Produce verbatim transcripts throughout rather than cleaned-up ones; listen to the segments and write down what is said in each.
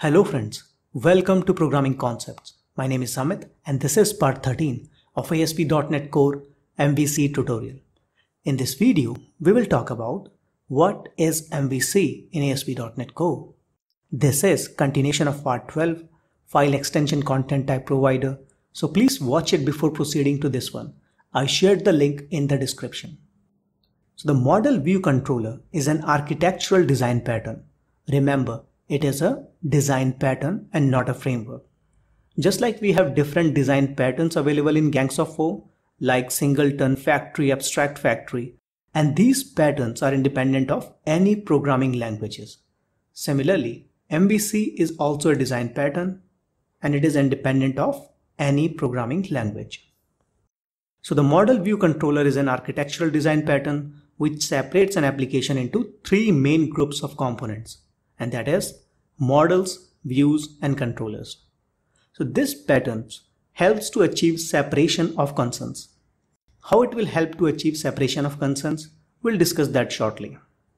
Hello friends, welcome to Programming Concepts. My name is Amit and this is part thirteen of A S P dot NET Core M V C tutorial. In this video, we will talk about what is M V C in A S P dot NET Core. This is continuation of part twelve, File Extension Content Type Provider. So please watch it before proceeding to this one. I shared the link in the description. So the model view controller is an architectural design pattern. Remember, it is a design pattern and not a framework. Just like we have different design patterns available in Gangs of Four, like singleton, factory, abstract factory, and these patterns are independent of any programming languages. Similarly, M V C is also a design pattern and it is independent of any programming language. So the model view controller is an architectural design pattern which separates an application into three main groups of components, and that is models, views, and controllers. So this pattern helps to achieve separation of concerns. How it will help to achieve separation of concerns, we'll discuss that shortly.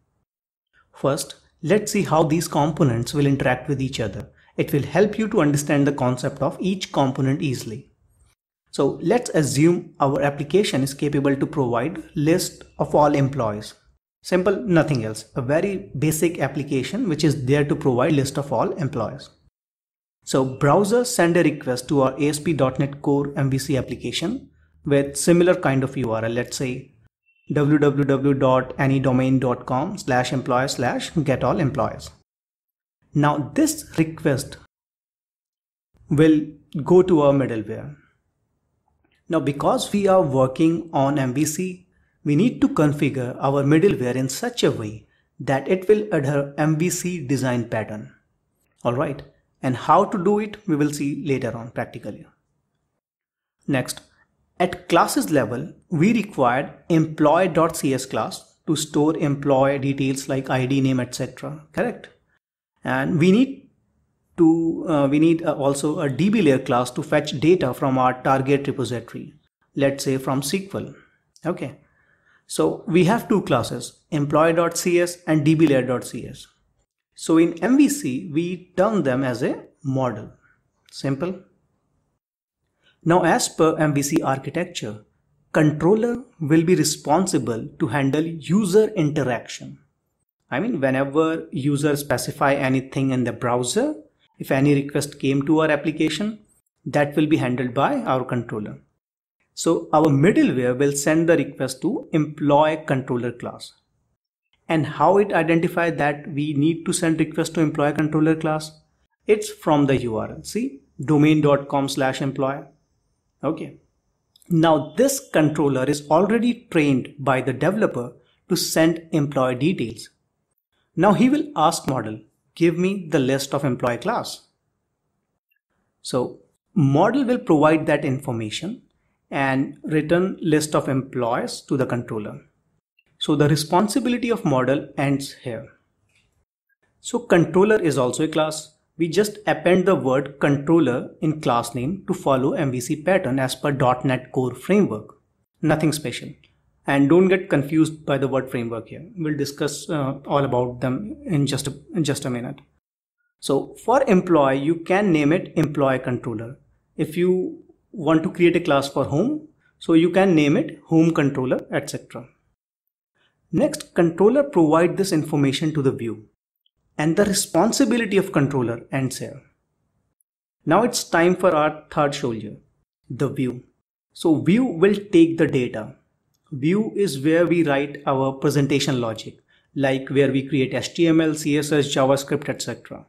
First, let's see how these components will interact with each other. It will help you to understand the concept of each component easily. So let's assume our application is capable to provide list of all employees. Simple, nothing else. A very basic application which is there to provide list of all employees. So browser send a request to our A S P dot NET Core M V C application with similar kind of U R L. Let's say w w w dot any domain dot com slash employee slash get all employees. Now this request will go to our middleware. Now because we are working on M V C, we need to configure our middleware in such a way that it will adhere M V C design pattern. Alright, and how to do it we will see later on practically. Next, at classes level, we required employee.cs class to store employee details like I D, name, et cetera. Correct? And we need to uh, we need uh, also a D B layer class to fetch data from our target repository. Let's say from S Q L. Okay. So we have two classes, employee.cs and dblayer.cs. So in M V C, we term them as a model. Simple. Now as per M V C architecture, controller will be responsible to handle user interaction. I mean, whenever users specify anything in the browser, if any request came to our application, that will be handled by our controller. So our middleware will send the request to employee controller class. And how it identifies that we need to send request to employee controller class? It's from the U R L. See, domain dot com slash employee. Okay. Now this controller is already trained by the developer to send employee details. Now he will ask model, give me the list of employee class. So model will provide that information and return list of employees to the controller. So the responsibility of model ends here. So controller is also a class. We just append the word controller in class name to follow M V C pattern as per .NET Core framework. Nothing special. And don't get confused by the word framework here. We'll discuss uh, all about them in just a, in just a minute. So for employee, you can name it employee controller. If you want to create a class for home, so you can name it home controller, et cetera. Next, controller provide this information to the view, and the responsibility of controller ends here. Now it's time for our third soldier, the view. So view will take the data. View is where we write our presentation logic, like where we create H T M L, C S S, JavaScript, et cetera.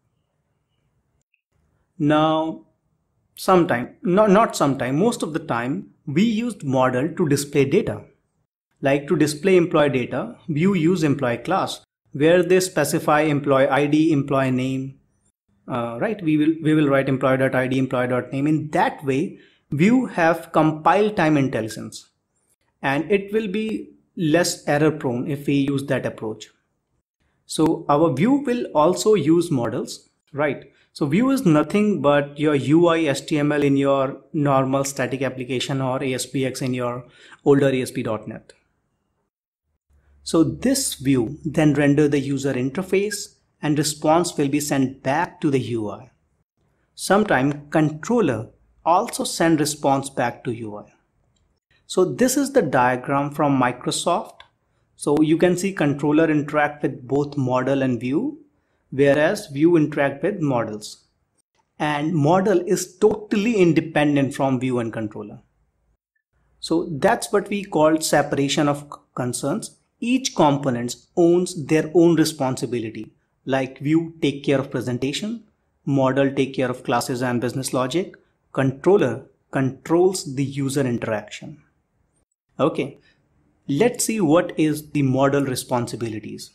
Now, sometime, no, not sometime, most of the time, we used model to display data. Like to display employee data, view use employee class, where they specify employee I D, employee name, uh, right? We will, we will write employee.id, employee.name. In that way, view have compile time intelligence, and it will be less error prone if we use that approach. So our view will also use models, right? So view is nothing but your U I H T M L in your normal static application or A S P X in your older A S P dot NET. So this view then render the user interface and response will be sent back to the U I. Sometimes controller also send response back to U I. So this is the diagram from Microsoft. So you can see controller interact with both model and view, whereas view interact with models. And model is totally independent from view and controller. So that's what we call separation of concerns. Each component owns their own responsibility, like view take care of presentation, model take care of classes and business logic, controller controls the user interaction. Okay, let's see what is the model responsibilities.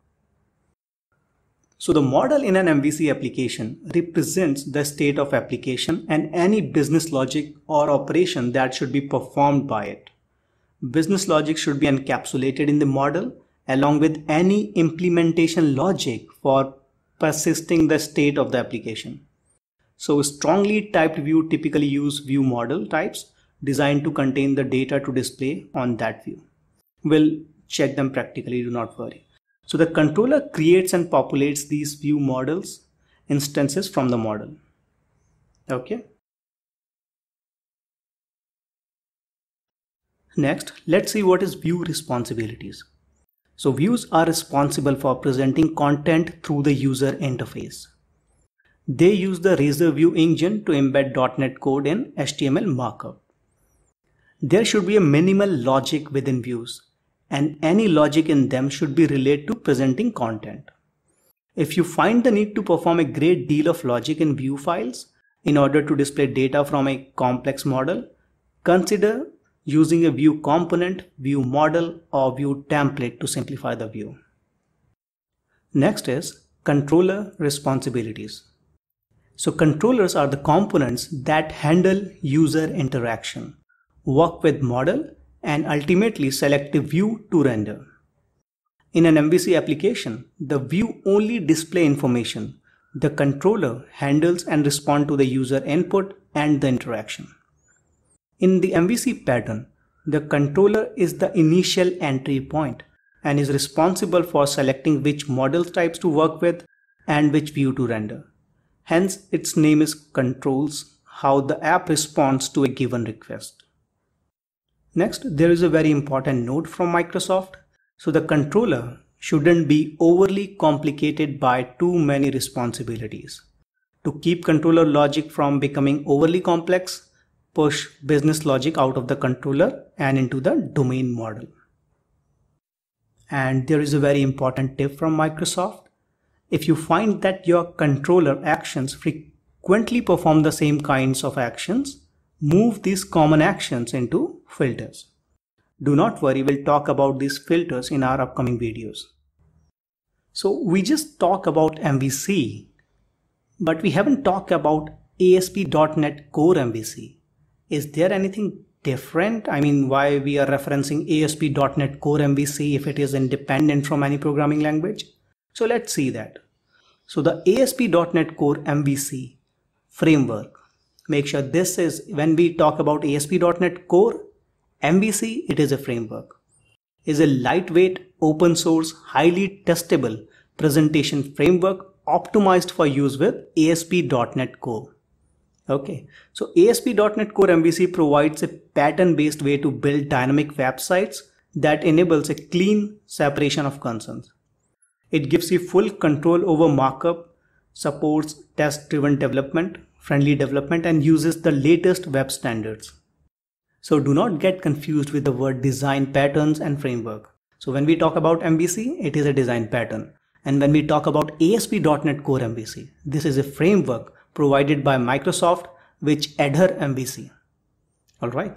So the model in an M V C application represents the state of application and any business logic or operation that should be performed by it. Business logic should be encapsulated in the model along with any implementation logic for persisting the state of the application. So strongly typed view typically use view model types designed to contain the data to display on that view. We'll check them practically, do not worry. So the controller creates and populates these view models instances from the model. Okay. Next, let's see what is view responsibilities. So views are responsible for presenting content through the user interface. They use the Razor View engine to embed dot net code in H T M L markup. There should be a minimal logic within views, and any logic in them should be related to presenting content. If you find the need to perform a great deal of logic in view files in order to display data from a complex model, consider using a view component, view model, or view template to simplify the view. Next is controller responsibilities. So controllers are the components that handle user interaction, work with model, and ultimately select a view to render. In an M V C application, the view only display information. The controller handles and responds to the user input and the interaction. In the M V C pattern, the controller is the initial entry point and is responsible for selecting which model types to work with and which view to render. Hence, its name is controls how the app responds to a given request. Next, there is a very important note from Microsoft. So the controller shouldn't be overly complicated by too many responsibilities. To keep controller logic from becoming overly complex, push business logic out of the controller and into the domain model. And there is a very important tip from Microsoft. If you find that your controller actions frequently perform the same kinds of actions, move these common actions into filters. Do not worry, we'll talk about these filters in our upcoming videos. So we just talked about M V C, but we haven't talked about A S P dot net Core M V C. Is there anything different? I mean, why we are referencing A S P dot net Core M V C if it is independent from any programming language? So let's see that. So the A S P dot net Core M V C framework, make sure this is, when we talk about A S P dot net Core M V C, it is a framework, is a lightweight, open source, highly testable presentation framework optimized for use with A S P dot net Core. Okay, so A S P dot net Core M V C provides a pattern-based way to build dynamic websites that enables a clean separation of concerns. It gives you full control over markup, supports test-driven development, friendly development, and uses the latest web standards. So do not get confused with the word design patterns and framework. So when we talk about M V C, it is a design pattern. And when we talk about A S P dot net Core M V C, this is a framework provided by Microsoft which adhere M V C. Alright.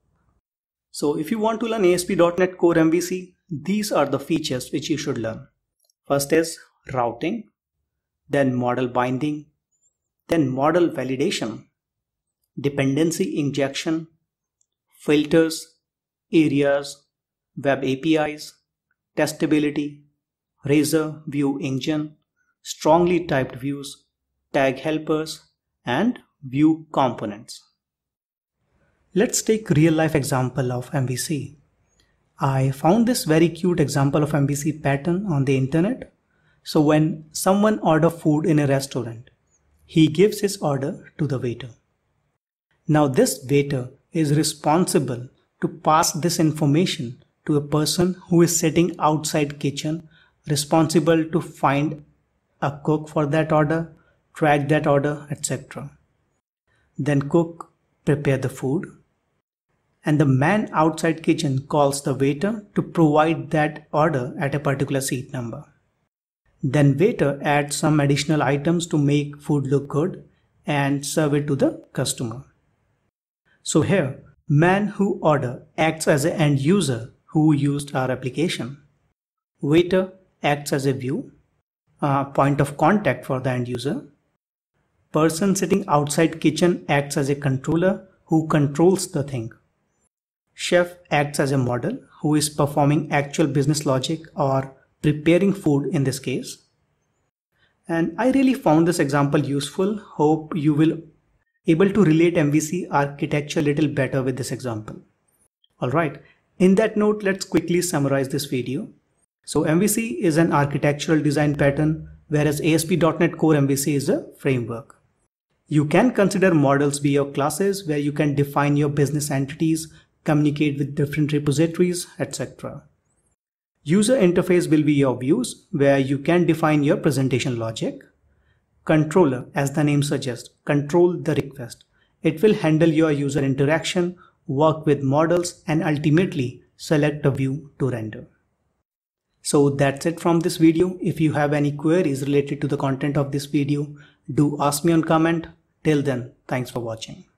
So if you want to learn A S P dot net Core M V C, these are the features which you should learn. First is routing, then model binding, then model validation, dependency injection, filters, areas, web A P Is, testability, Razor View engine, strongly typed views, tag helpers, and view components. Let's take real life example of M V C. I found this very cute example of M V C pattern on the internet. So when someone orders food in a restaurant, he gives his order to the waiter. Now this waiter is responsible to pass this information to a person who is sitting outside kitchen, responsible to find a cook for that order, track that order, et cetera. Then cook prepare the food, and the man outside kitchen calls the waiter to provide that order at a particular seat number. Then waiter adds some additional items to make food look good and serve it to the customer. So here, man who order acts as an end user who used our application. Waiter acts as a view, a point of contact for the end user. Person sitting outside kitchen acts as a controller who controls the thing. Chef acts as a model who is performing actual business logic or preparing food in this case. And I really found this example useful. Hope you will able to relate M V C architecture a little better with this example. Alright, in that note, let's quickly summarize this video. So M V C is an architectural design pattern, whereas A S P dot NET Core M V C is a framework. You can consider models be your classes where you can define your business entities, communicate with different repositories, et cetera. User interface will be your views where you can define your presentation logic. Controller, as the name suggests, control the request. It will handle your user interaction, work with models, and ultimately select a view to render. So that's it from this video. If you have any queries related to the content of this video, do ask me on comment. Till then, thanks for watching.